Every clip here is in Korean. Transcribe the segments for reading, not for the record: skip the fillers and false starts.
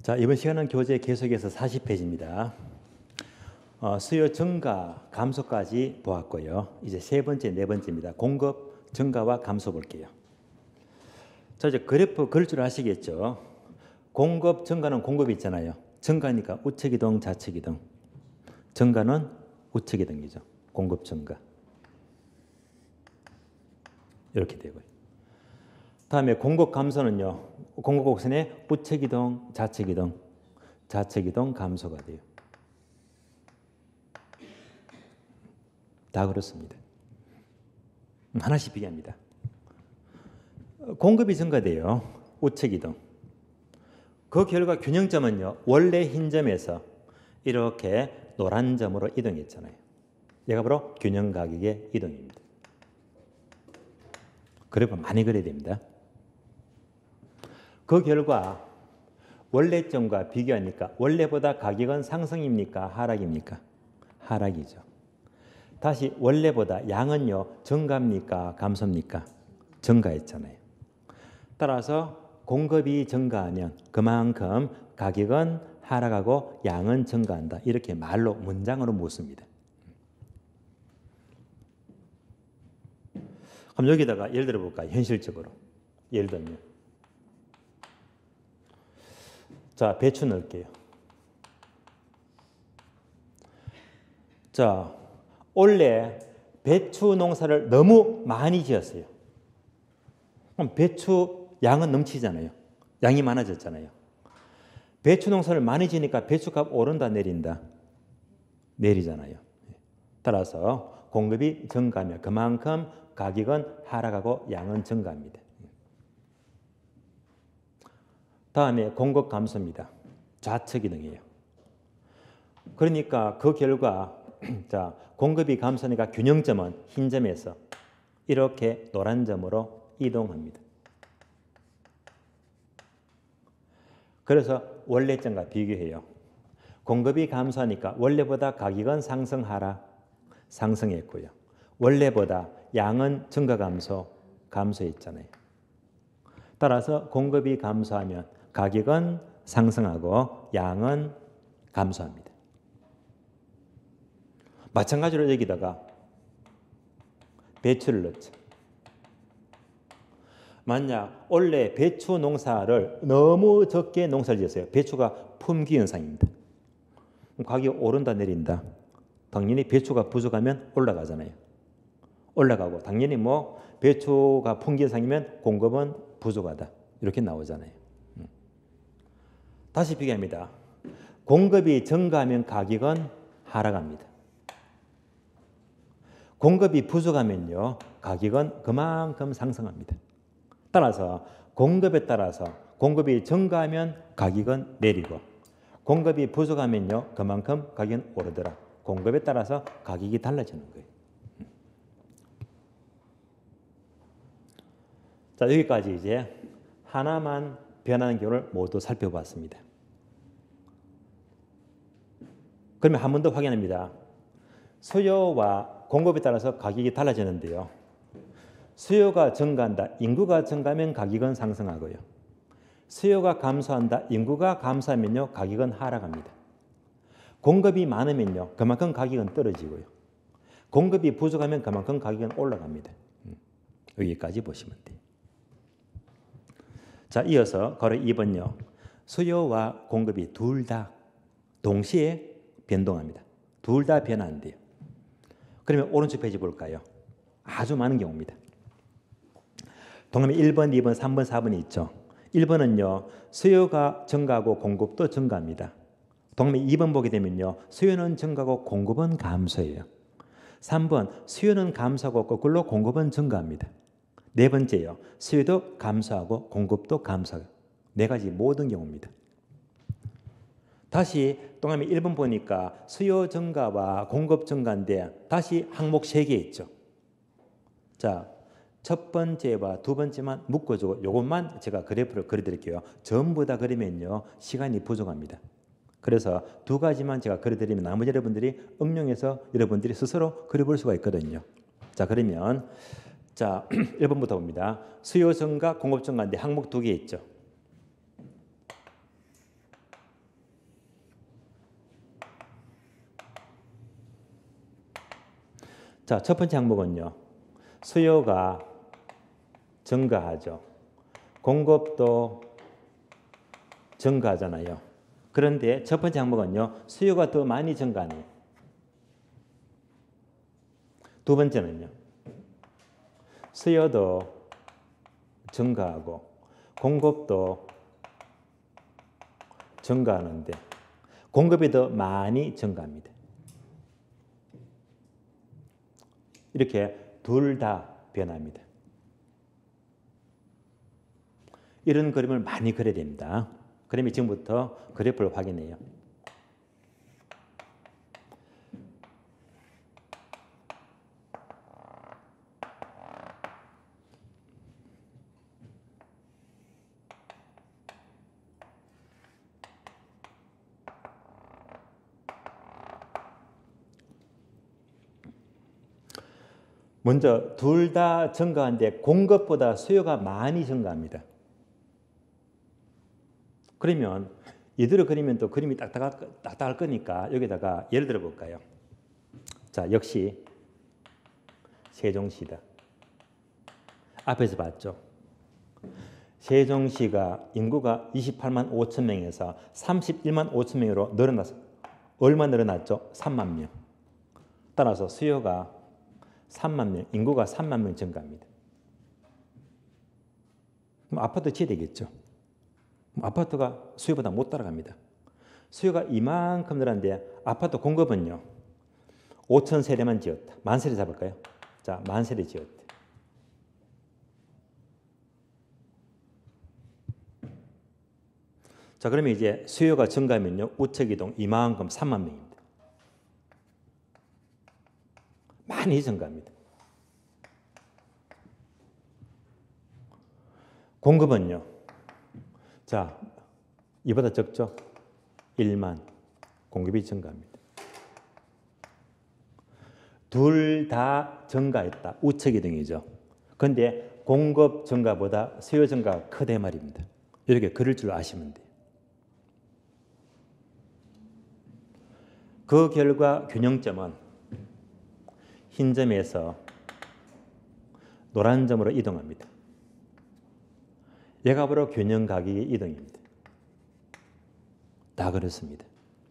자, 이번 시간은 교재 계속해서 40페이지입니다. 수요 증가, 감소까지 보았고요. 이제 세 번째, 네 번째입니다. 공급 증가와 감소 볼게요. 자, 이제 그래프 그릴 줄 아시겠죠? 공급 증가는 공급이 있잖아요. 증가니까 우측 이동, 좌측 이동. 증가는 우측 이동이죠. 공급 증가. 이렇게 되고요. 다음에 공급 감소는요. 공급 곡선의 우측 이동, 좌측 이동, 좌측 이동 감소가 돼요. 다 그렇습니다. 하나씩 비교합니다. 공급이 증가돼요. 우측 이동. 그 결과 균형점은요. 원래 흰 점에서 이렇게 노란 점으로 이동했잖아요. 얘가 바로 균형 가격의 이동입니다. 그래프 많이 그려야 됩니다. 그 결과 원래점과 비교하니까 원래보다 가격은 상승입니까? 하락입니까? 하락이죠. 다시 원래보다 양은요. 증가입니까? 감소입니까? 증가했잖아요. 따라서 공급이 증가하면 그만큼 가격은 하락하고 양은 증가한다. 이렇게 말로 문장으로 묻습니다. 그럼 여기다가 예를 들어 볼까요? 현실적으로. 예를 들면 자, 배추 넣을게요. 자, 원래 배추 농사를 너무 많이 지었어요. 그럼 배추 양은 넘치잖아요. 양이 많아졌잖아요. 배추 농사를 많이 지니까 배추값 오른다, 내린다? 내리잖아요. 따라서 공급이 증가하면 그만큼 가격은 하락하고 양은 증가합니다. 다음에 공급 감소입니다. 좌측 이동이에요. 그러니까 그 결과 자, 공급이 감소하니까 균형점은 흰 점에서 이렇게 노란 점으로 이동합니다. 그래서 원래점과 비교해요. 공급이 감소하니까 원래보다 가격은 상승, 하락, 상승했고요. 원래보다 양은 증가, 감소, 감소했잖아요. 따라서 공급이 감소하면 가격은 상승하고 양은 감소합니다. 마찬가지로 여기다가 배추를 넣죠. 만약 원래 배추 농사를 너무 적게 농사를 지었어요. 배추가 품귀 현상입니다. 가격이 오른다, 내린다? 당연히 배추가 부족하면 올라가잖아요. 올라가고 당연히 뭐 배추가 품귀 현상이면 공급은 부족하다. 이렇게 나오잖아요. 다시 비교합니다. 공급이 증가하면 가격은 하락합니다. 공급이 부족하면요. 가격은 그만큼 상승합니다. 따라서 공급에 따라서 공급이 증가하면 가격은 내리고 공급이 부족하면요. 그만큼 가격은 오르더라. 공급에 따라서 가격이 달라지는 거예요. 자, 여기까지 이제 하나만 변하는 경우를 모두 살펴봤습니다. 그러면 한 번 더 확인합니다. 수요와 공급에 따라서 가격이 달라지는데요. 수요가 증가한다. 인구가 증가하면 가격은 상승하고요. 수요가 감소한다. 인구가 감소하면요. 가격은 하락합니다. 공급이 많으면요. 그만큼 가격은 떨어지고요. 공급이 부족하면 그만큼 가격은 올라갑니다. 여기까지 보시면 돼요. 자, 이어서 괄호 2번요. 수요와 공급이 둘 다 동시에 변동합니다. 둘 다 변화한대요. 그러면 오른쪽 페이지 볼까요? 아주 많은 경우입니다. 동그라미 1번, 2번, 3번, 4번이 있죠. 1번은요. 수요가 증가하고 공급도 증가합니다. 동그라미 2번 보게 되면요. 수요는 증가하고 공급은 감소해요. 3번 수요는 감소하고 거꾸로 공급은 증가합니다. 네 번째요. 수요도 감소하고 공급도 감소하고 네 가지 모든 경우입니다. 다시 동그라미 1번 보니까 수요 증가와 공급 증가인데 다시 항목 3개 있죠. 자, 첫 번째와 두 번째만 묶어주고 이것만 제가 그래프를 그려드릴게요. 전부 다 그리면요. 시간이 부족합니다. 그래서 두 가지만 제가 그려드리면 나머지 여러분들이 응용해서 여러분들이 스스로 그려볼 수가 있거든요. 자, 그러면 자, 1번부터 봅니다. 수요 증가, 공급 증가인데 항목 2개 있죠. 자, 첫 번째 항목은요. 수요가 증가하죠. 공급도 증가하잖아요. 그런데 첫 번째 항목은요. 수요가 더 많이 증가하네요. 두 번째는요. 수요도 증가하고 공급도 증가하는데 공급이 더 많이 증가합니다. 이렇게 둘 다 변합니다. 이런 그림을 많이 그려야 됩니다. 그러면 지금부터 그래프를 확인해요. 먼저 둘 다 증가한데 공급보다 수요가 많이 증가합니다. 그러면 이대로 그리면 또 그림이 딱딱할 거니까 여기다가 예를 들어 볼까요? 자, 역시 세종시다. 앞에서 봤죠? 세종시가 인구가 28만 5천 명에서 31만 5천 명으로 늘어났어요. 얼마 늘어났죠? 3만 명. 따라서 수요가 3만 명, 인구가 3만 명 증가합니다. 그럼 아파트 지어야 되겠죠? 아파트가 수요보다 못 따라갑니다. 수요가 이만큼 늘었는데 아파트 공급은요. 5천 세대만 지었다. 만 세대 잡을까요? 자, 만 세대 지었다. 자, 그러면 이제 수요가 증가하면요. 우측이동 이만큼 3만 명입니다. 많이 증가합니다. 공급은요. 자, 이보다 적죠? 1만. 공급이 증가합니다. 둘 다 증가했다. 우측 이동이죠. 그런데 공급 증가보다 수요 증가가 크다 말입니다. 이렇게 그릴 줄 아시면 돼요. 그 결과 균형점은 흰 점에서 노란 점으로 이동합니다. 얘가 바로 균형 가격의 이동입니다. 다 그렇습니다.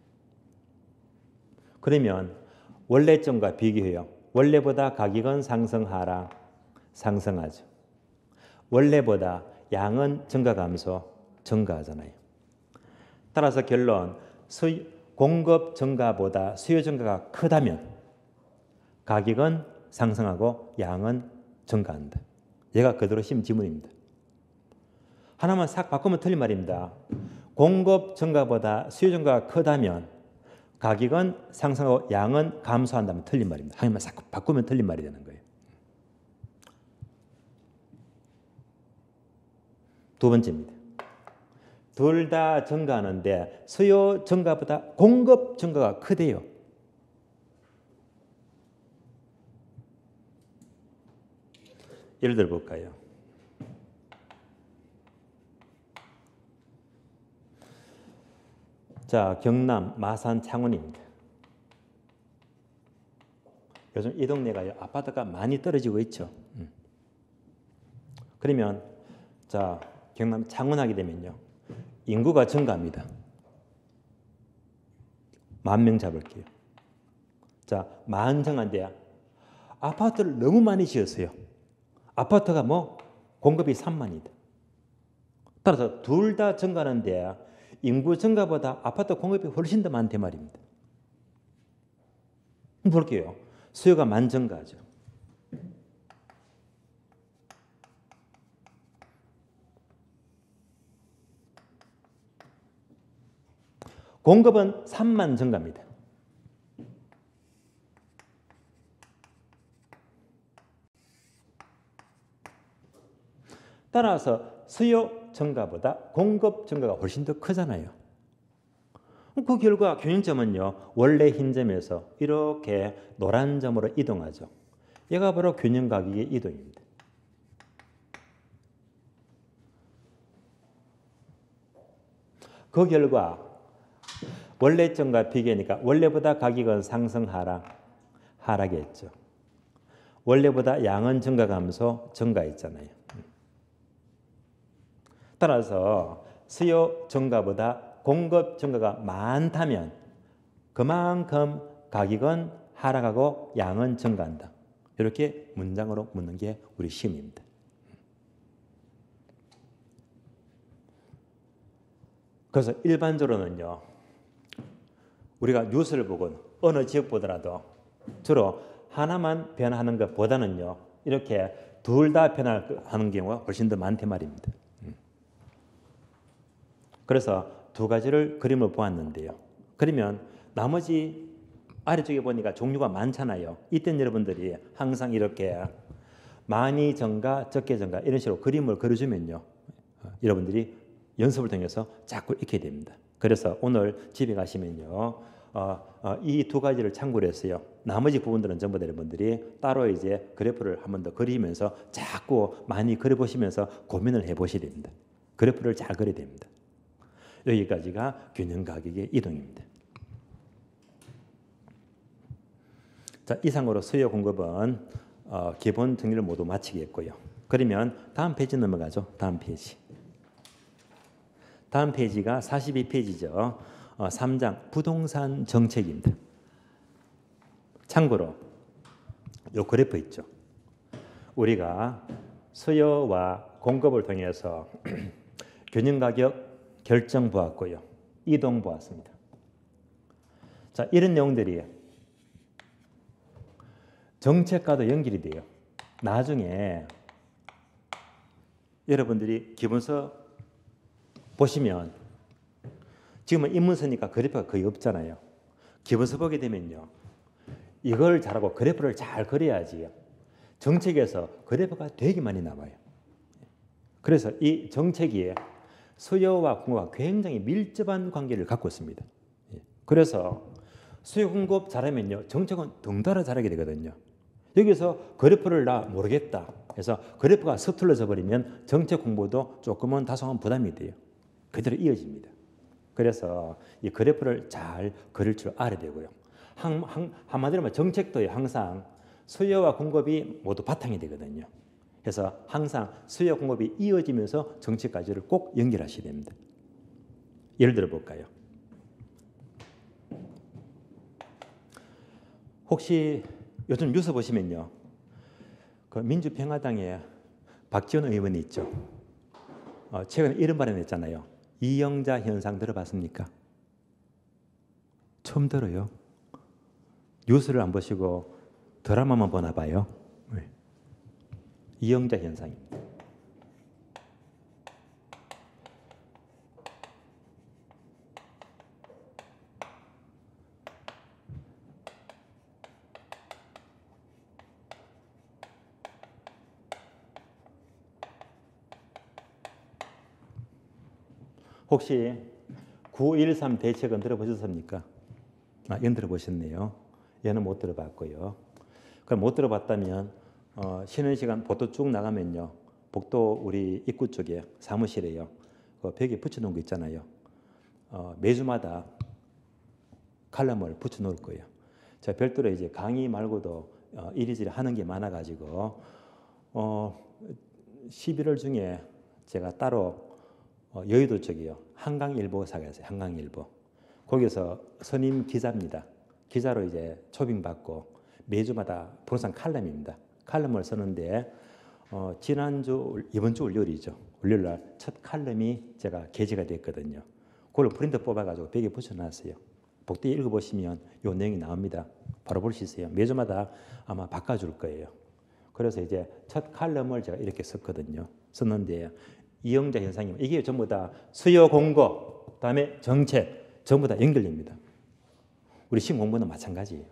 그러면 원래점과 비교해요. 원래보다 가격은 상승, 하락, 상승하죠. 원래보다 양은 증가, 감소, 증가하잖아요. 따라서 결론, 공급 증가보다 수요 증가가 크다면 가격은 상승하고 양은 증가한다. 얘가 그대로 심 지문입니다. 하나만 싹 바꾸면 틀린 말입니다. 공급 증가보다 수요 증가가 크다면 가격은 상승하고 양은 감소한다면 틀린 말입니다. 하나만 싹 바꾸면 틀린 말이 되는 거예요. 두 번째입니다. 둘 다 증가하는데 수요 증가보다 공급 증가가 크대요. 예를 들어 볼까요? 자, 경남 마산 창원입니다. 요즘 이 동네가 아파트가 많이 떨어지고 있죠. 그러면 자, 경남 창원하게 되면요. 인구가 증가합니다. 10,000명 잡을게요. 자, 만정한데 아파트를 너무 많이 지었어요. 아파트가 공급이 3만이다. 따라서 둘 다 증가하는데 인구 증가보다 아파트 공급이 훨씬 더 많대 말입니다. 볼게요. 수요가 만 증가하죠. 공급은 3만 증가입니다. 따라서 수요 증가보다 공급 증가가 훨씬 더 크잖아요. 그 결과 균형점은요. 원래 흰 점에서 이렇게 노란 점으로 이동하죠. 얘가 바로 균형 가격의 이동입니다. 그 결과 원래 점과 비교하니까 원래보다 가격은 상승, 하락, 하락했죠. 원래보다 양은 증가하면서 증가했잖아요. 따라서 수요 증가보다 공급 증가가 많다면 그만큼 가격은 하락하고 양은 증가한다. 이렇게 문장으로 묻는 게 우리 시험입니다. 그래서 일반적으로는요, 우리가 뉴스를 보건 어느 지역 보더라도 주로 하나만 변화하는 것보다는요, 이렇게 둘 다 변화하는 경우가 훨씬 더 많단 말입니다. 그래서 두 가지를 그림을 보았는데요. 그러면 나머지 아래쪽에 보니까 종류가 많잖아요. 이때는 여러분들이 항상 이렇게 많이 증가, 적게 증가 이런 식으로 그림을 그려주면요, 여러분들이 연습을 통해서 자꾸 익게 됩니다. 그래서 오늘 집에 가시면요, 이 두 가지를 참고를 했어요. 나머지 부분들은 전부 다 여러분들이 따로 이제 그래프를 한 번 더 그리면서 자꾸 많이 그려보시면서 고민을 해보셔야 됩니다. 그래프를 잘 그려야 됩니다. 여기까지가 균형 가격의 이동입니다. 자, 이상으로 수요 공급은 기본 정리를 모두 마치겠고요. 그러면 다음 페이지 넘어가죠. 다음 페이지. 다음 페이지가 42페이지죠. 3장 부동산 정책입니다. 참고로 요 그래프 있죠. 우리가 수요와 공급을 통해서 균형 가격 결정 보았고요. 이동 보았습니다. 자, 이런 내용들이 정책과도 연결이 돼요. 나중에 여러분들이 기본서 보시면 지금은 인문서니까 그래프가 거의 없잖아요. 기본서 보게 되면요, 이걸 잘하고 그래프를 잘 그려야지 정책에서 그래프가 되게 많이 나와요. 그래서 이 정책이 수요와 공급과 굉장히 밀접한 관계를 갖고 있습니다. 그래서 수요 공급 잘하면요, 정책은 덩달아 잘하게 되거든요. 여기서 그래프를 나 모르겠다 해서 그래프가 서툴러져 버리면 정책 공부도 조금은 다소한 부담이 돼요. 그대로 이어집니다. 그래서 이 그래프를 잘 그릴 줄 알아야 되고요. 한마디로 말하면 정책도 항상 수요와 공급이 모두 바탕이 되거든요. 그래서 항상 수요 공급이 이어지면서 정책까지를 꼭 연결하셔야 됩니다. 예를 들어 볼까요? 혹시 요즘 뉴스 보시면요, 그 민주평화당에 박지원 의원이 있죠. 최근에 이런 발언했잖아요. 이영자 현상 들어봤습니까? 처음 들어요. 뉴스를 안 보시고 드라마만 보나 봐요. 네. 이영자 현상입니다. 혹시 9.13 대책은 들어보셨습니까? 얘는 들어보셨네요. 얘는 못 들어봤고요. 그럼 못 들어봤다면 쉬는 시간 복도 쭉 나가면요, 복도 우리 입구 쪽에 사무실에요, 그 벽에 붙여놓은 거 있잖아요. 매주마다 칼럼을 붙여놓을 거예요. 제가 별도로 이제 강의 말고도 이리저리 하는 게 많아가지고 11월 중에 제가 따로 여의도 쪽이요, 한강일보사가 있어요. 한강일보. 거기서 선임 기자입니다. 기자로 이제 초빙받고 매주마다 부동산 칼럼입니다. 칼럼을 쓰는데 이번 주 월요일이죠. 월요일 날 첫 칼럼이 제가 게재가 됐거든요. 그걸 프린트 뽑아가지고 벽에 붙여놨어요. 복도에 읽어보시면 요 내용이 나옵니다. 바로 볼 수 있어요. 매주마다 아마 바꿔줄 거예요. 그래서 이제 첫 칼럼을 제가 이렇게 썼거든요. 썼는데 이영자 현상이 이게 전부 다 수요 공급, 그다음에 정책 전부 다 연결됩니다. 우리 시험 공부는 마찬가지예요.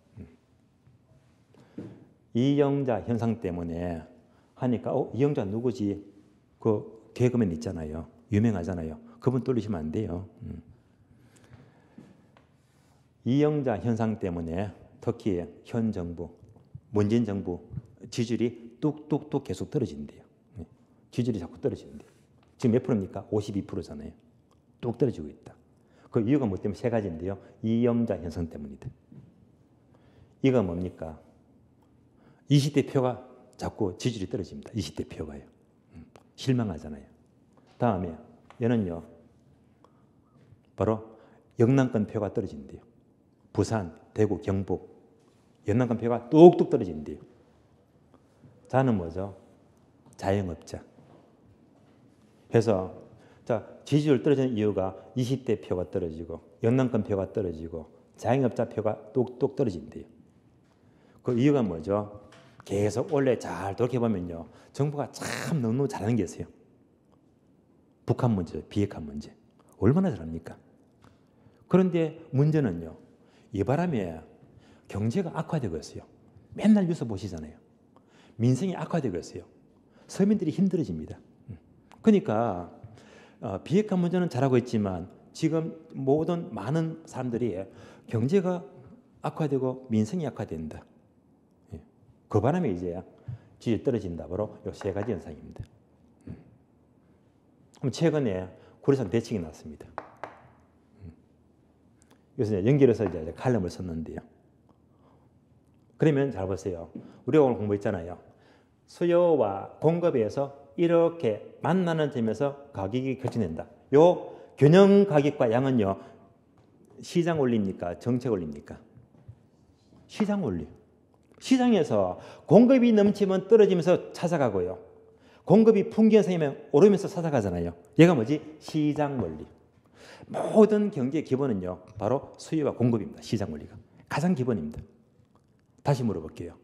이영자 현상 때문에 하니까 이영자 누구지? 그 개그맨 있잖아요. 유명하잖아요. 그분 떨리시면 안 돼요. 이영자 현상 때문에 특히 현 정부, 문재인 정부 지지율이 뚝뚝뚝 계속 떨어진대요. 지지율이 자꾸 떨어진대요. 지금 몇 프로입니까? 52%잖아요. 뚝 떨어지고 있다. 그 이유가 뭐 때문에 세 가지인데요. 이영자 현상 때문이다. 이거 뭡니까? 20대 표가 자꾸 지지율이 떨어집니다. 20대 표가요. 실망하잖아요. 다음에 얘는요. 바로 영남권 표가 떨어진대요. 부산, 대구, 경북 영남권 표가 뚝뚝 떨어진대요. 자는 뭐죠? 자영업자. 그래서 자, 지지율 떨어지는 이유가 20대 표가 떨어지고 영남권 표가 떨어지고 자영업자 표가 뚝뚝 떨어진대요. 그 이유가 뭐죠? 계속 원래 잘 돌이켜보면요. 정부가 참 너무 잘하는 게 있어요. 북한 문제, 비핵화 문제. 얼마나 잘합니까? 그런데 문제는요. 이 바람에 경제가 악화되고 있어요. 맨날 뉴스 보시잖아요. 민생이 악화되고 있어요. 서민들이 힘들어집니다. 그러니까 비핵화 문제는 잘하고 있지만 지금 모든 많은 사람들이 경제가 악화되고 민생이 악화된다. 그 바람에 이제 지지율이 떨어진다. 바로 이 세 가지 현상입니다. 그럼 최근에 구리산 대책이 나왔습니다. 그래서 연결해서 이제 칼럼을 썼는데요. 그러면 잘 보세요. 우리가 오늘 공부했잖아요. 수요와 공급에서 이렇게 만나는 점에서 가격이 결정된다. 요 균형 가격과 양은요. 시장 원리입니까? 정책 원리입니까? 시장 원리. 시장에서 공급이 넘치면 떨어지면서 찾아가고요. 공급이 풍기현상이면 오르면서 찾아가잖아요. 얘가 뭐지? 시장 원리. 모든 경제의 기본은요. 바로 수요와 공급입니다. 시장 원리가. 가장 기본입니다. 다시 물어볼게요.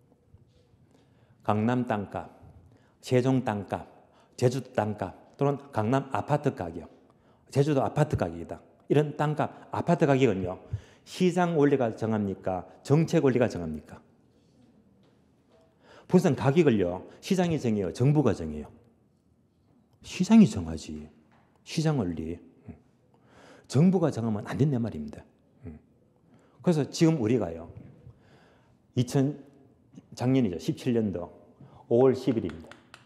강남 땅값, 세종 땅값, 제주도 땅값 또는 강남 아파트 가격, 제주도 아파트 가격이다. 이런 땅값, 아파트 가격은요. 시장 원리가 정합니까? 정책 원리가 정합니까? 부산 가격을요. 시장이 정해요? 정부가 정해요? 시장이 정하지. 시장 원리. 정부가 정하면 안 된단 말입니다. 그래서 지금 우리가요. 작년이죠. 17년도 5월 10일입니다.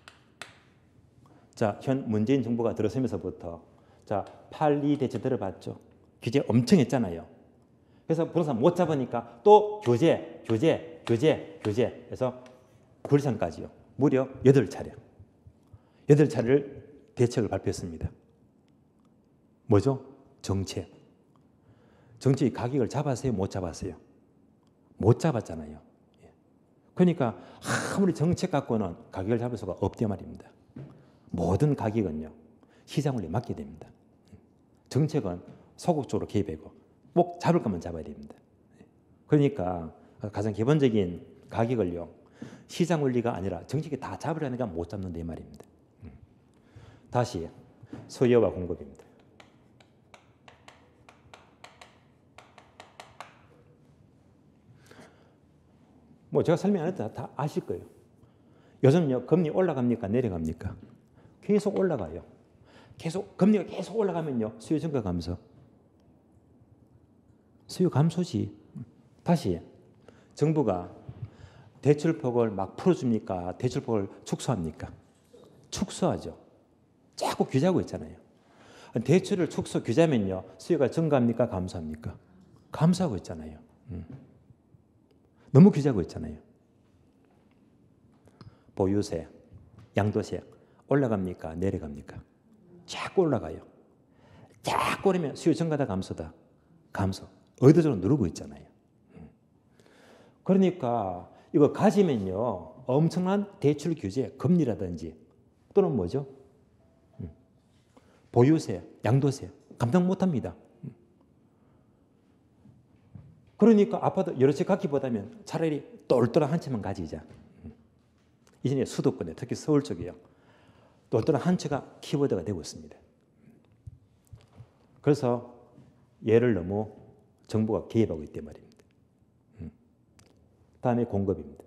자, 현 문재인 정부가 들어서면서부터 자, 8.2 대책 들어봤죠. 규제 엄청 했잖아요. 그래서 부동산 못 잡으니까 또 규제 해서 구리산까지요. 무려 8차례. 8차례를 대책을 발표했습니다. 뭐죠? 정책. 정책이 가격을 잡았어요? 못 잡았어요? 못 잡았잖아요. 그러니까 아무리 정책 갖고는 가격을 잡을 수가 없단 말입니다. 모든 가격은요. 시장 원리에 맡게 됩니다. 정책은 소극적으로 개입하고 꼭 잡을 것만 잡아야 됩니다. 그러니까 가장 기본적인 가격을요. 시장 원리가 아니라 정책이 다 잡으려니까 못 잡는데 이 말입니다. 다시 수요와 공급입니다. 뭐 제가 설명 안 해도 다 아실 거예요. 요즘요 금리 올라갑니까 내려갑니까? 계속 올라가요. 계속 금리가 계속 올라가면요 수요 증가 감소. 수요 감소지. 다시 정부가 대출폭을 막 풀어줍니까? 대출폭을 축소합니까? 축소하죠. 자꾸 규제하고 있잖아요. 대출을 축소 규제하면요 수요가 증가합니까? 감소합니까? 감소하고 있잖아요. 너무 규제하고 있잖아요. 보유세, 양도세 올라갑니까? 내려갑니까? 자꾸 올라가요. 자꾸 오르면 수요 증가다 감소다? 감소. 의도적으로 누르고 있잖아요. 그러니까 이거 가지면요 엄청난 대출 규제, 금리라든지 또는 뭐죠? 보유세, 양도세 감당 못합니다. 그러니까 아파트 여러 채 갖기보다는 차라리 똘똘한 한 채만 가지자. 이전에 수도권에 특히 서울 쪽이요. 똘똘한 한 채가 키워드가 되고 있습니다. 그래서 얘를 너무 정부가 개입하고 있단 말입니다. 다음에 공급입니다.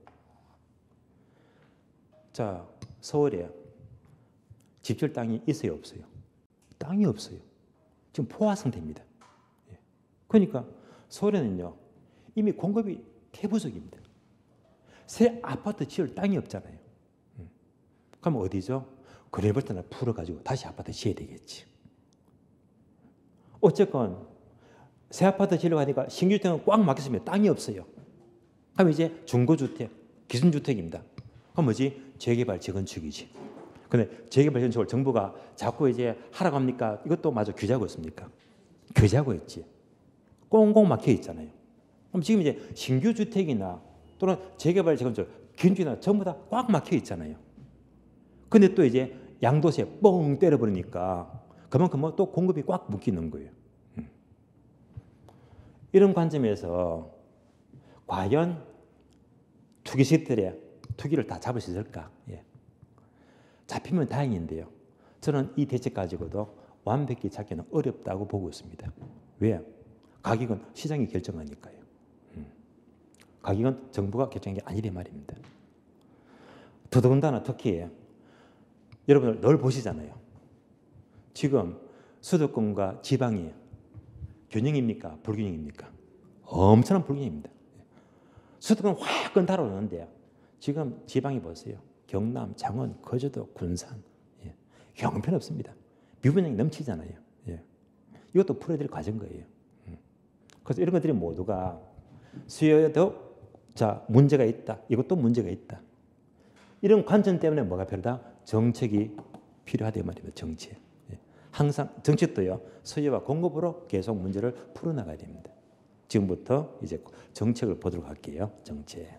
자, 서울에 집질 땅이 있어요, 없어요? 땅이 없어요. 지금 포화 상태입니다. 그러니까 서울에는요 이미 공급이 태부적입니다. 새 아파트 지을 땅이 없잖아요. 그럼 어디죠? 그래버터나 풀어가지고 다시 아파트 지어야 되겠지. 어쨌건 새 아파트 지으려고 하니까 신규주택은 꽉 막혔으면 땅이 없어요. 그럼 이제 중고주택, 기준주택입니다. 그럼 뭐지? 재개발, 재건축이지. 근데 재개발, 재건축을 정부가 자꾸 이제 하라고 합니까? 이것도 마저 규제하고 있습니까? 규제하고 있지. 꽁꽁 막혀 있잖아요. 그럼 지금 이제 신규 주택이나 또는 재개발, 재건축, 기준주택이나 전부 다 꽉 막혀 있잖아요. 근데 또 이제 양도세 뻥 때려버리니까 그만큼 뭐 또 공급이 꽉 묶이는 거예요. 이런 관점에서 과연 투기세들의 투기를 다 잡을 수 있을까? 예. 잡히면 다행인데요. 저는 이 대책 가지고도 완벽히 잡기는 어렵다고 보고 있습니다. 왜? 가격은 시장이 결정하니까요. 가격은 정부가 결정한 게 아니란 말입니다. 더더군다나 특히 여러분들 늘 보시잖아요. 지금 수도권과 지방이 균형입니까? 불균형입니까? 엄청난 불균형입니다. 수도권 확 달아오는데 지금 지방이 보세요. 경남, 창원, 거제도, 군산 형편없습니다. 미분양이 넘치잖아요. 이것도 풀어야 될 과정 거예요. 그래서 이런 것들이 모두가 수요에도 문제가 있다. 이것도 문제가 있다. 이런 관점 때문에 뭐가 필요하다? 정책이 필요하다 말입니다. 정책. 항상 정책도요. 수요와 공급으로 계속 문제를 풀어나가야 됩니다. 지금부터 이제 정책을 보도록 할게요. 정책.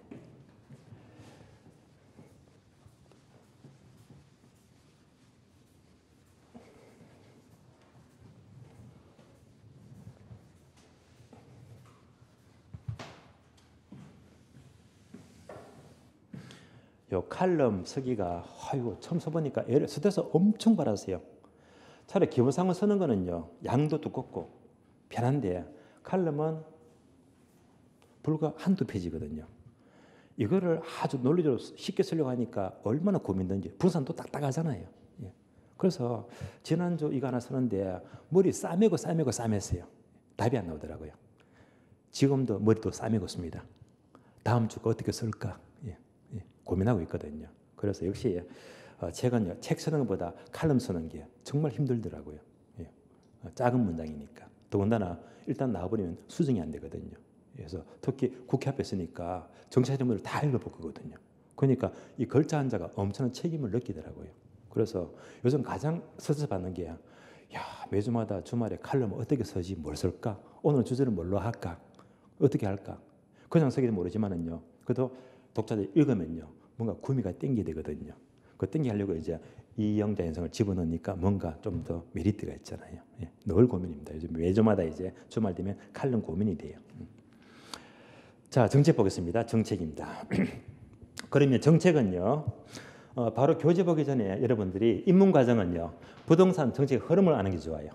요 칼럼 서기가 처음 써보니까 애를 스트레스 엄청 받았어요. 차라리 기본상을 쓰는 거는요. 양도 두껍고 편한데 칼럼은 불과 한두 페이지거든요. 이거를 아주 논리적으로 쉽게 쓰려고 하니까 얼마나 고민된지. 분산도 딱딱하잖아요. 그래서 지난주 이거 하나 쓰는데 머리 싸매고 싸맸어요. 답이 안 나오더라고요. 지금도 머리도 싸매고 씁니다. 다음 주가 어떻게 쓸까 고민하고 있거든요. 그래서 역시 최근요 책 쓰는 것보다 칼럼 쓰는 게 정말 힘들더라고요. 작은 문장이니까. 더군다나 일단 나와버리면 수정이 안 되거든요. 그래서 특히 국회 앞에 있으니까 정치자료물을 다 읽어볼 거거든요. 그러니까 이 글자 한자가 엄청난 책임을 느끼더라고요. 그래서 요즘 가장 스트레스 받는 게 매주마다 주말에 칼럼 어떻게 쓰지? 뭘 쓸까? 오늘 주제를 뭘로 할까? 어떻게 할까? 그냥 쓰기도 모르지만은요. 그래도 독자들이 읽으면요. 뭔가 구미가 땡기게 되거든요. 그 땡기게 하려고 이제 이영자 현상을 집어넣으니까 뭔가 좀 더 메리트가 있잖아요. 늘 고민입니다. 요즘 매주마다 이제 주말 되면 칼럼 고민이 돼요. 자, 정책 보겠습니다. 정책입니다. 그러면 정책은요. 바로 교재 보기 전에 여러분들이 입문 과정은요. 부동산 정책 흐름을 아는 게 좋아요.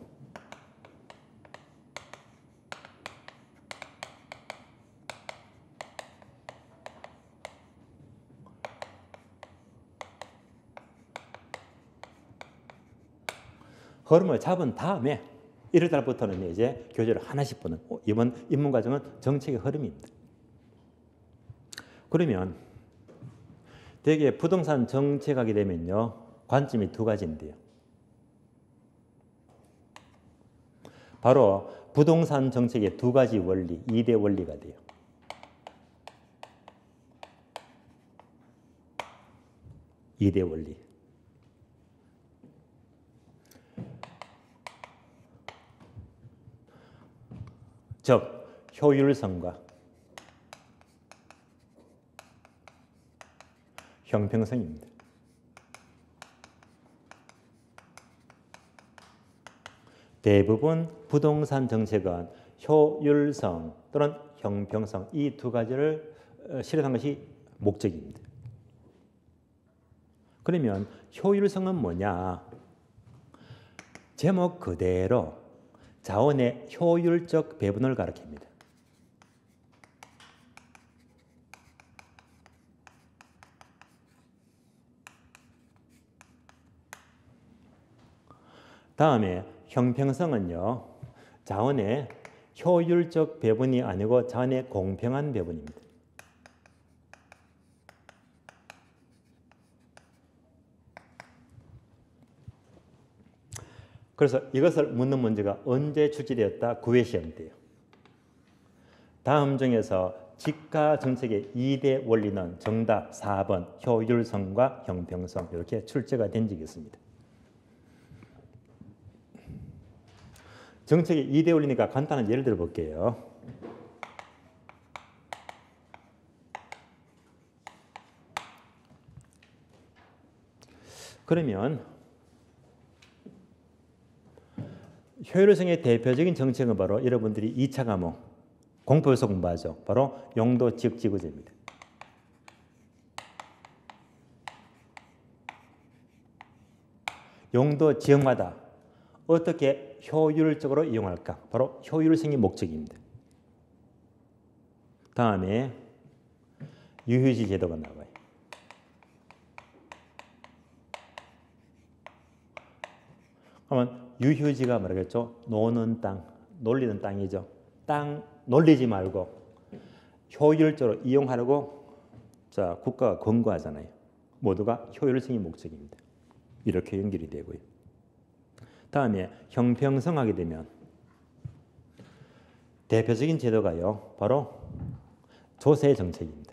흐름을 잡은 다음에 1월 달부터는 이제 교재를 하나씩 보는 이번 입문 과정은 정책의 흐름입니다. 그러면 대개 부동산 정책하게 되면요. 관점이 두 가지인데요. 바로 부동산 정책의 두 가지 원리, 2대 원리가 돼요. 이대 원리. 즉, 효율성과 형평성입니다. 대부분 부동산 정책은 효율성 또는 형평성 이 두 가지를 실현한 것이 목적입니다. 그러면 효율성은 뭐냐? 제목 그대로 자원의 효율적 배분을 가리킵니다. 다음에 형평성은요. 자원의 효율적 배분이 아니고 자원의 공평한 배분입니다. 그래서 이것을 묻는 문제가 언제 출제되었다? 9회 시험 때요. 다음 중에서 지가 정책의 2대 원리는 정답 4번 효율성과 형평성 이렇게 출제가 된 적이 있습니다. 정책의 2대 원리니까 간단한 예를 들어 볼게요. 그러면 효율성의 대표적인 정책은 바로 여러분들이 2차 과목 공포요소 공부하죠. 바로 용도 지역 지구제입니다. 용도 지역마다 어떻게 효율적으로 이용할까? 바로 효율성이 목적입니다. 다음에 유휴지 제도가 나와요. 그러면 유휴지가 뭐라겠죠? 노는 땅, 놀리는 땅이죠. 땅 놀리지 말고 효율적으로 이용하려고 자 국가가 권고하잖아요. 모두가 효율성이 목적입니다. 이렇게 연결이 되고요. 다음에 형평성하게 되면 대표적인 제도가요. 바로 조세 정책입니다.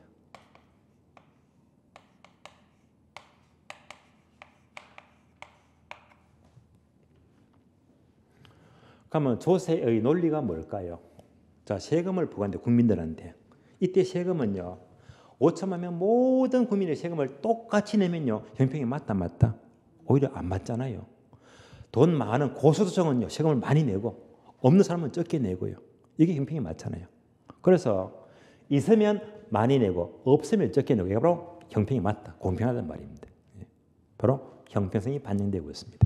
그러면 조세의 논리가 뭘까요? 자, 세금을 부과하는데 국민들한테 이때 세금은요. 5천만 명 모든 국민의 세금을 똑같이 내면요. 형평이 맞다? 오히려 안 맞잖아요. 돈 많은 고소득층은요. 세금을 많이 내고 없는 사람은 적게 내고요. 이게 형평이 맞잖아요. 그래서 있으면 많이 내고 없으면 적게 내고 이게 바로 형평이 맞다. 공평하다는 말입니다. 바로 형평성이 반영되고 있습니다.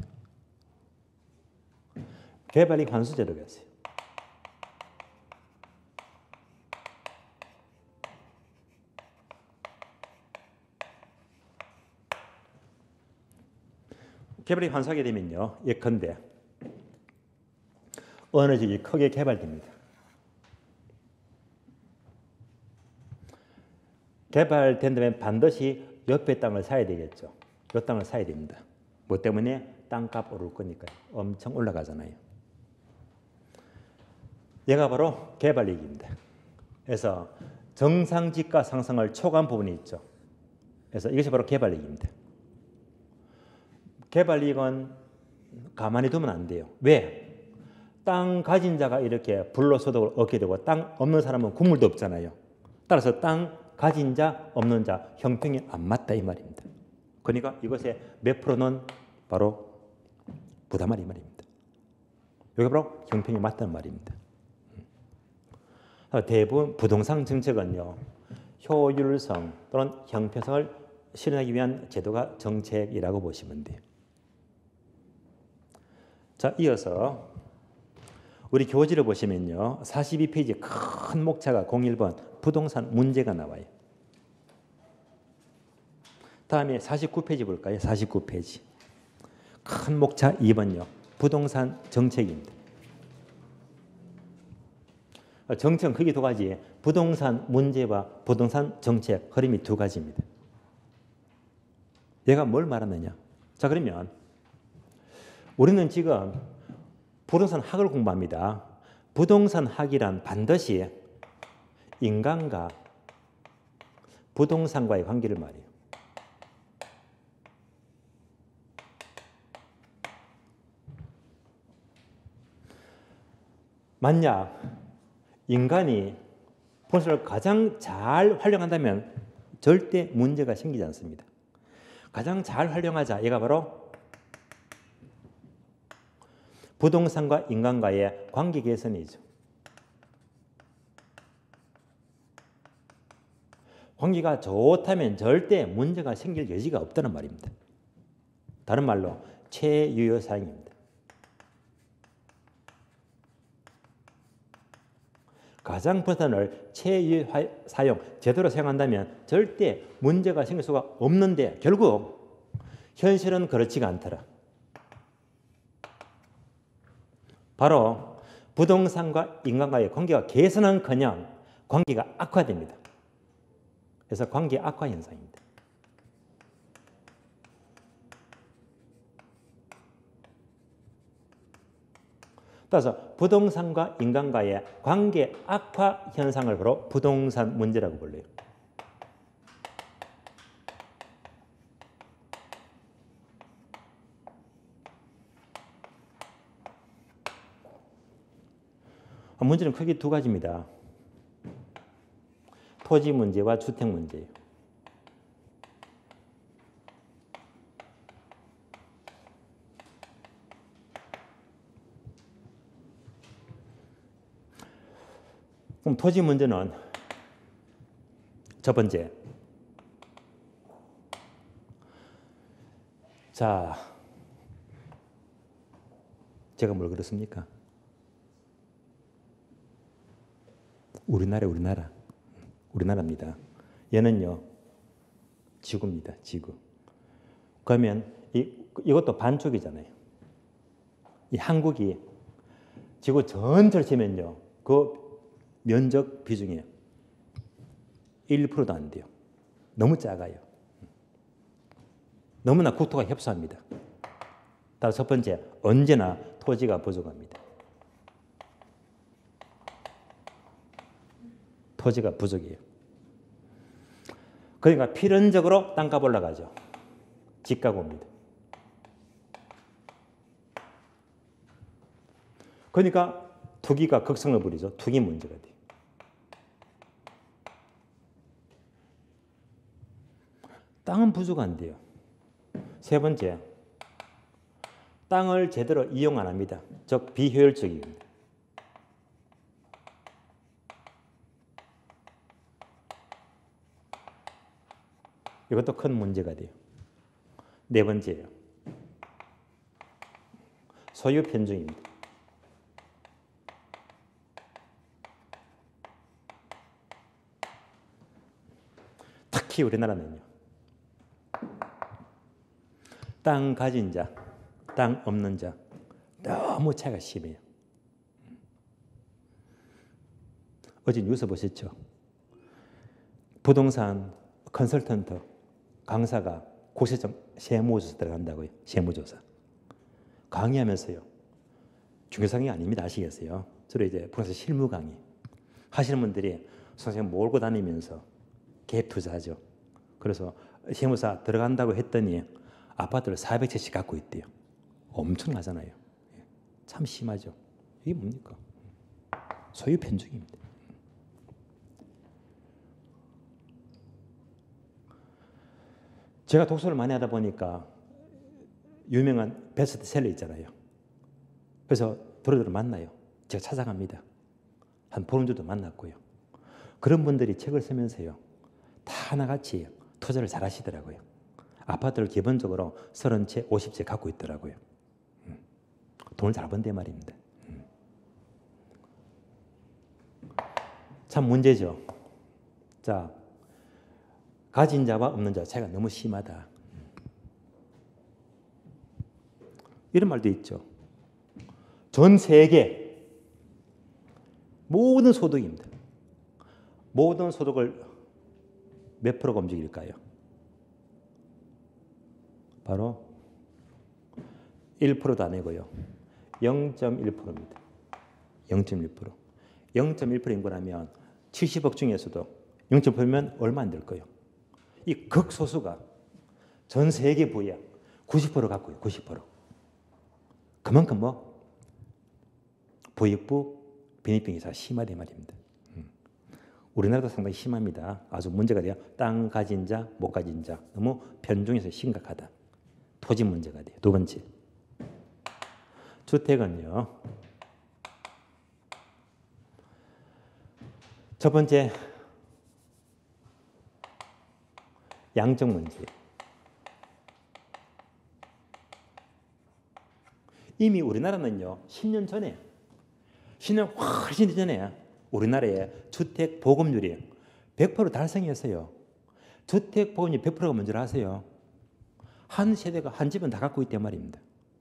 개발이익 환수 제도가 있어요. 개발이익 환수하게 되면요. 예컨대 어느 지역이 크게 개발됩니다. 개발된다면 반드시 옆에 땅을 사야 되겠죠. 이 땅을 사야 됩니다. 뭐 때문에? 땅값 오를 거니까요. 엄청 올라가잖아요. 얘가 바로 개발이익입니다. 그래서 정상지가 상승을 초과한 부분이 있죠. 그래서 이것이 바로 개발이익입니다. 개발이익은 가만히 두면 안 돼요. 왜? 땅 가진 자가 이렇게 불로소득을 얻게 되고 땅 없는 사람은 국물도 없잖아요. 따라서 땅 가진 자, 없는 자 형평이 안 맞다 이 말입니다. 그러니까 이것의 몇 프로는 바로 부담하라 이 말입니다. 여기 바로 형평이 맞다는 말입니다. 대부분 부동산 정책은요. 효율성 또는 형평성을 실현하기 위한 제도가 정책이라고 보시면 돼요. 자, 이어서 우리 교지를 보시면요. 42페이지 큰 목차가 01번 부동산 문제가 나와요. 다음에 49페이지 볼까요? 49페이지. 큰 목차 2번요. 부동산 정책입니다. 정책은 크게 두 가지. 부동산 문제와 부동산 정책 흐름이 두 가지입니다. 얘가 뭘 말하느냐? 자, 그러면 우리는 지금 부동산 학을 공부합니다. 부동산 학이란 반드시 인간과 부동산과의 관계를 말해요. 만약 인간이 부동산을 가장 잘 활용한다면 절대 문제가 생기지 않습니다. 가장 잘 활용하자. 얘가 바로 부동산과 인간과의 관계 개선이죠. 관계가 좋다면 절대 문제가 생길 여지가 없다는 말입니다. 다른 말로 최유효 사용입니다. 가장 부동산을 최유효 사용, 제대로 사용한다면 절대 문제가 생길 수가 없는데 결국 현실은 그렇지가 않더라. 바로 부동산과 인간과의 관계가 개선은커녕 관계가 악화됩니다. 그래서 관계 악화 현상입니다. 따라서 부동산과 인간과의 관계 악화 현상을 바로 부동산 문제라고 불러요. 문제는 크게 두 가지입니다. 토지 문제와 주택 문제예요. 그럼 토지 문제는 첫 번째. 자, 제가 뭘 그렇습니까? 우리나라입니다. 얘는요, 지구입니다. 지구. 그러면 이것도 반쪽이잖아요. 이 한국이 지구 전체를 치면요, 그 면적 비중이 1%도 안 돼요. 너무 작아요. 너무나 국토가 협소합니다. 따라서 첫 번째, 언제나 토지가 부족합니다. 토지가 부족해요. 그러니까 필연적으로 땅값 올라가죠. 집값 옵니다. 그러니까 투기가 극성을 부리죠. 투기 문제가 돼요. 땅은 부족한데요. 세 번째, 땅을 제대로 이용 안 합니다. 즉 비효율적입니다. 이것도 큰 문제가 돼요. 네 번째예요. 소유 편중입니다. 특히 우리나라는요, 땅 가진 자, 땅 없는 자 너무 차이가 심해요. 어제 뉴스 보셨죠? 부동산 컨설턴트 강사가 국세청 세무조사 들어간다고요. 세무조사. 강의하면서요. 중요상이 아닙니다. 아시겠어요? 주로 이제 부동산 실무 강의 하시는 분들이 선생님 몰고 다니면서 갭 투자하죠. 그래서 세무사 들어간다고 했더니 아파트를 400채씩 갖고 있대요. 엄청나잖아요. 참 심하죠. 이게 뭡니까? 소유 편중입니다. 제가 독서를 많이 하다 보니까 유명한 베스트셀러 있잖아요. 그래서 도로도로 만나요. 제가 찾아갑니다. 한 보름 정도 만났고요. 그런 분들이 책을 쓰면서요, 다 하나같이 투자를 잘 하시더라고요. 아파트를 기본적으로 30채, 50채 갖고 있더라고요. 돈을 잘 번대 말입니다. 참 문제죠. 자, 가진 자와 없는 자 차이가 너무 심하다. 이런 말도 있죠. 전 세계 모든 소득입니다. 모든 소득을 몇 프로가 움직일까요? 바로 1%도 아니고요. 0.1%입니다. 0.1%. 0.1%인 거라면 70억 중에서도 0.1%면 얼마 안 될 거예요. 이 극소수가 전 세계 부의 90% 갖고 있어요. 90%. 그만큼 부익부 빈익빈이 다 심하대 말입니다. 우리나라도 상당히 심합니다. 아주 문제가 돼요. 땅 가진 자, 못 가진 자 너무 편중해서 심각하다. 토지 문제가 돼요. 두 번째. 주택은요. 첫 번째 양적 문제. 이미 우리나라는요. 10년 전에 10년 훨씬 전에 우리나라의 주택 보급률이 100% 달성했어요. 주택 보급률 100%가 뭔지 아세요? 한 세대가 한 집은 다 갖고 있단 말입니다.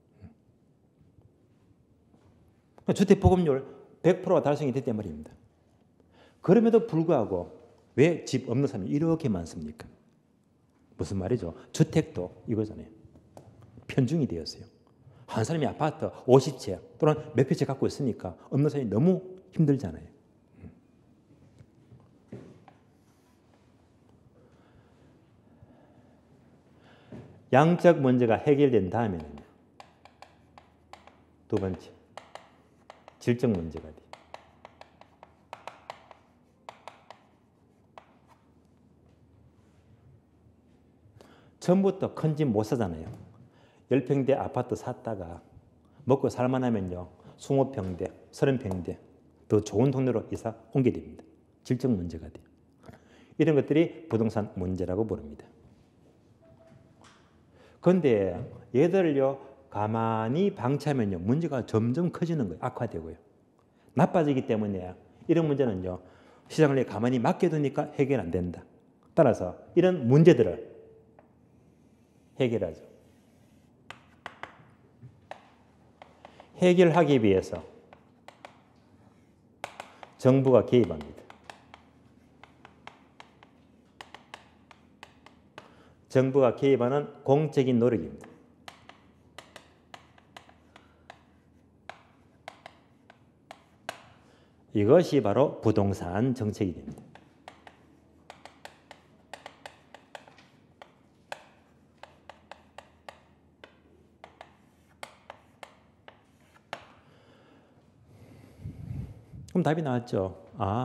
주택 보급률 100%가 달성이 됐단 말입니다. 그럼에도 불구하고 왜 집 없는 사람이 이렇게 많습니까? 무슨 말이죠? 주택도 이거잖아요. 편중이 되었어요. 한 사람이 아파트 50채 또는 몇 채 갖고 있으니까 없는 사람이 너무 힘들잖아요. 양적 문제가 해결된 다음에는 두 번째, 질적 문제가 돼요. 처음부터 큰 집 못 사잖아요. 10평대 아파트 샀다가 먹고 살만하면요. 20평대, 30평대 더 좋은 동네로 이사 옮게 됩니다. 질적 문제가 돼요. 이런 것들이 부동산 문제라고 부릅니다. 그런데 얘들을요. 가만히 방치하면요. 문제가 점점 커지는 거예요. 악화되고요. 나빠지기 때문에 이런 문제는요. 시장을 가만히 맡겨두니까 해결 안 된다. 따라서 이런 문제들을 해결하죠. 해결하기 위해서 정부가 개입합니다. 정부가 개입하는 공적인 노력입니다. 이것이 바로 부동산 정책이 됩니다. 그럼 답이 나왔죠.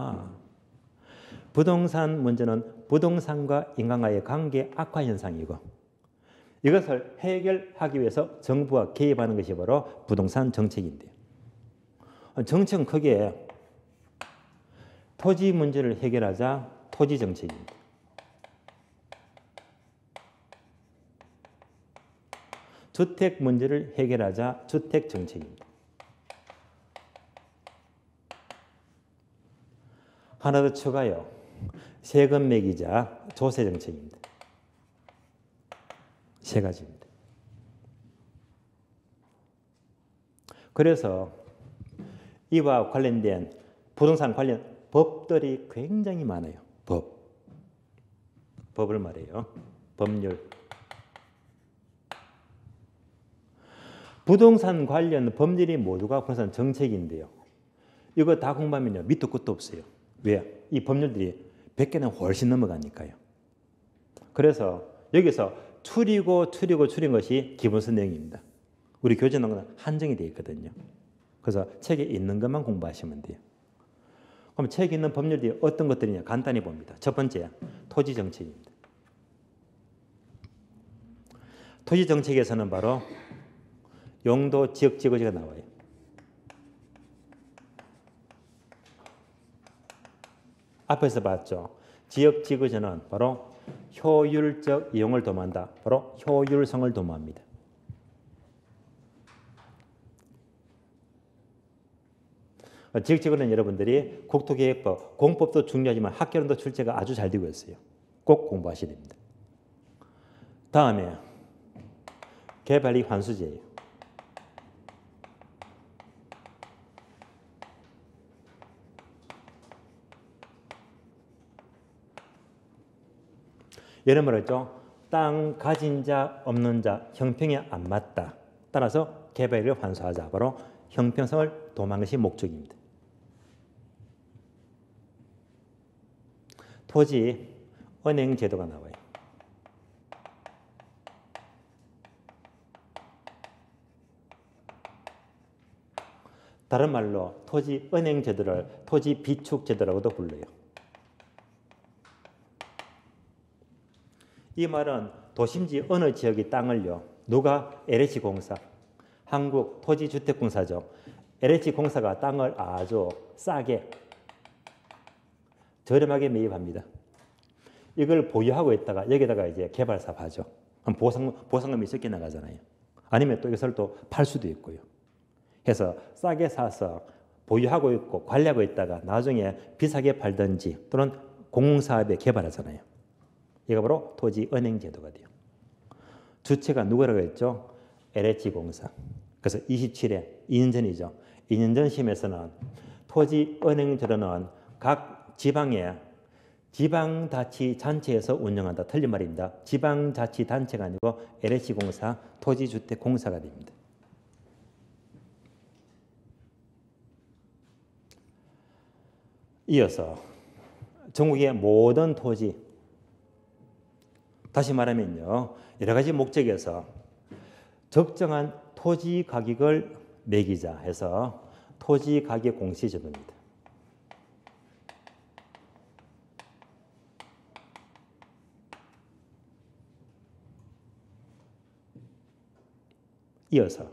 부동산 문제는 부동산과 인간과의 관계 악화 현상이고 이것을 해결하기 위해서 정부가 개입하는 것이 바로 부동산 정책인데요. 정책은 크게 토지 문제를 해결하자 토지 정책입니다. 주택 문제를 해결하자 주택 정책입니다. 하나 더 추가요. 세금 매기자 조세 정책입니다. 세 가지입니다. 그래서 이와 관련된 부동산 관련 법들이 굉장히 많아요. 법을 말해요. 법률. 부동산 관련 법률이 모두가 부동산 정책인데요. 이거 다 공부하면요. 밑도 끝도 없어요. 왜? 이 법률들이 100개는 훨씬 넘어가니까요. 그래서 여기서 줄인 것이 기본서 내용입니다. 우리 교재는 한정이 되어 있거든요. 그래서 책에 있는 것만 공부하시면 돼요. 그럼 책에 있는 법률들이 어떤 것들이냐 간단히 봅니다. 첫 번째, 토지 정책입니다. 토지 정책에서는 바로 용도 지역지구지가 나와요. 앞에서 봤죠. 지역지구제는 바로 효율적 이용을 도모한다. 바로 효율성을 도모합니다. 지역지구는 여러분들이 국토계획법, 공법도 중요하지만 학개론도 출제가 아주 잘 되고 있어요. 꼭 공부하셔야 됩니다. 다음에 개발이익 환수제예요. 이런 말을 했죠. 땅 가진 자 없는 자 형평이 안 맞다. 따라서 개발이익을 환수하자. 바로 형평성을 도모하는 것이 목적입니다. 토지 은행 제도가 나와요. 다른 말로 토지 은행 제도를 토지 비축 제도라고도 불러요. 이 말은 도심지 어느 지역의 땅을요. 누가 LH공사, 한국토지주택공사죠. LH공사가 땅을 아주 싸게 저렴하게 매입합니다. 이걸 보유하고 있다가 여기다가 이제 개발 사업하죠. 보상금이 적게 나가잖아요. 아니면 또 이것을 또 팔 수도 있고요. 해서 싸게 사서 보유하고 있고 관리하고 있다가 나중에 비싸게 팔든지 또는 공사업에 개발하잖아요. 이가 바로 토지 은행 제도가 돼요. 주체가 누구라고 했죠? LH공사. 그래서 27회 2년 전이죠. 2년 전 시험에서는 토지 은행 제도는 각 지방에 지방자치단체에서 운영한다. 틀린 말입니다. 지방자치단체가 아니고 LH공사, 토지주택공사가 됩니다. 이어서 전국의 모든 토지, 다시 말하면요, 여러 가지 목적에서 적정한 토지 가격을 매기자 해서 토지 가격 공시 제도입니다. 이어서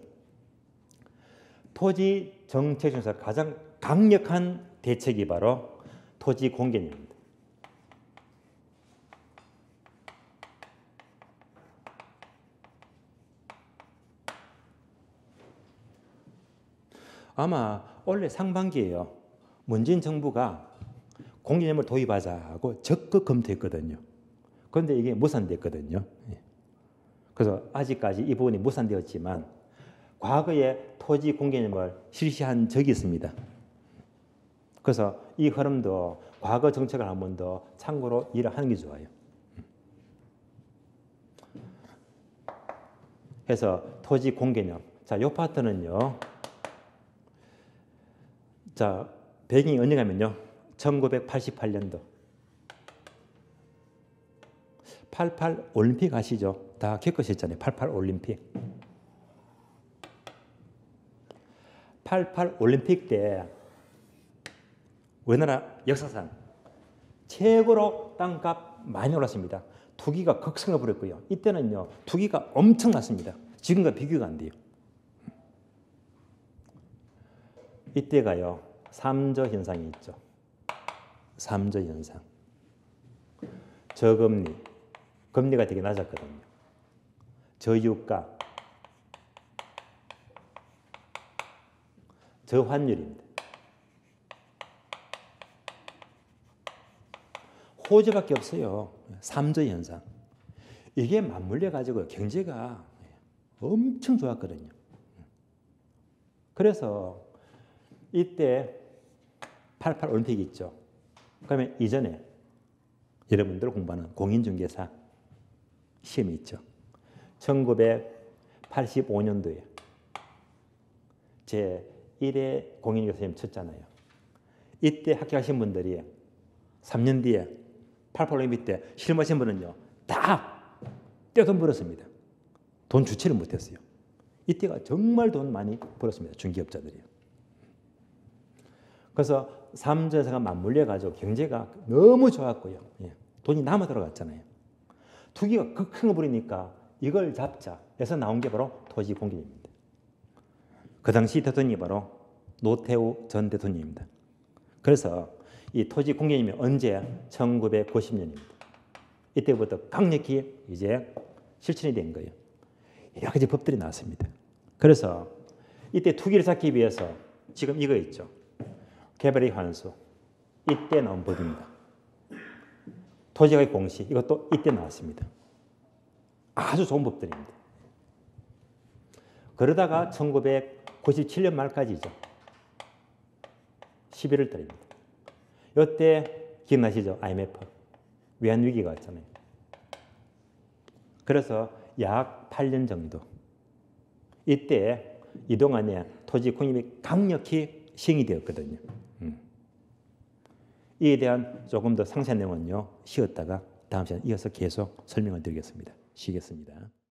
토지 정책 중에서 가장 강력한 대책이 바로 토지 공개념입니다. 아마 올해 상반기에요. 문재인 정부가 공개념을 도입하자고 적극 검토했거든요. 그런데 이게 무산됐거든요. 그래서 아직까지 이 부분이 무산되었지만 과거에 토지 공개념을 실시한 적이 있습니다. 그래서 이 흐름도 과거 정책을 한 번 더 참고로 이해를 하는 게 좋아요. 그래서 토지 공개념. 자, 요 파트는요. 자, 배경이 언제냐면요. 1988년도. 88 올림픽 아시죠? 다 겪으셨잖아요. 88 올림픽. 88 올림픽 때 우리나라 역사상 최고로 땅값 많이 올랐습니다. 투기가 극성을 부렸고요. 이때는요. 투기가 엄청났습니다. 지금과 비교가 안 돼요. 이때가요. 삼저 현상이 있죠. 삼저 현상. 저금리, 금리가 되게 낮았거든요. 저유가, 저환율입니다. 호재밖에 없어요. 삼저 현상. 이게 맞물려 가지고 경제가 엄청 좋았거든요. 그래서 이때 88 올림픽이 있죠. 그러면 이전에 여러분들 공부하는 공인중개사 시험이 있죠. 1985년도에 제1회 공인중개사 시험 쳤잖아요. 이때 합격하신 분들이 3년 뒤에 88 올림픽 때 실무하신 분은요. 다 떼돈 벌었습니다. 돈 주체를 못했어요. 이때가 정말 돈 많이 벌었습니다. 중개업자들이요. 그래서 삼저사가 맞물려가지고 경제가 너무 좋았고요. 돈이 남아 들어갔잖아요. 투기가 극큰 거 부리니까 이걸 잡자 해서 나온 게 바로 토지 공개념입니다. 그 당시 대통령이 바로 노태우 전 대통령입니다. 그래서 이 토지 공개념이 언제? 1990년입니다. 이때부터 강력히 이제 실천이 된 거예요. 여러 가지 법들이 나왔습니다. 그래서 이때 투기를 잡기 위해서 지금 이거 있죠. 개발의 환수. 이때 나온 법입니다. 토지가격 공시. 이것도 이때 나왔습니다. 아주 좋은 법들입니다. 그러다가 1997년 말까지죠. 11월 달입니다. 이때 기억나시죠? IMF. 외환위기가 왔잖아요. 그래서 약 8년 정도. 이때 이동안에 토지 공개념이 강력히 시행이 되었거든요. 이에 대한 조금 더 상세한 내용은요. 쉬었다가 다음 시간에 이어서 계속 설명을 드리겠습니다. 쉬겠습니다.